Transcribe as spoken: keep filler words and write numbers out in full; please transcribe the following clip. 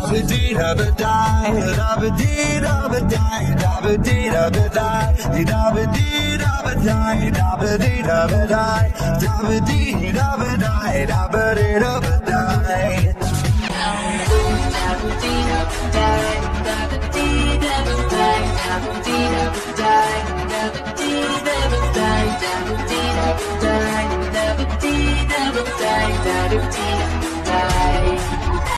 ba dee da ba die, da ba dee da ba die, da ba dee da ba die, da ba dee da ba die, da ba dee da ba die, da ba dee da ba die, da ba dee da ba die. Da ba dee da ba die, da ba dee da ba die, da ba dee da ba die, da ba dee da ba die, da ba dee da ba die, da ba dee da ba die, da ba dee.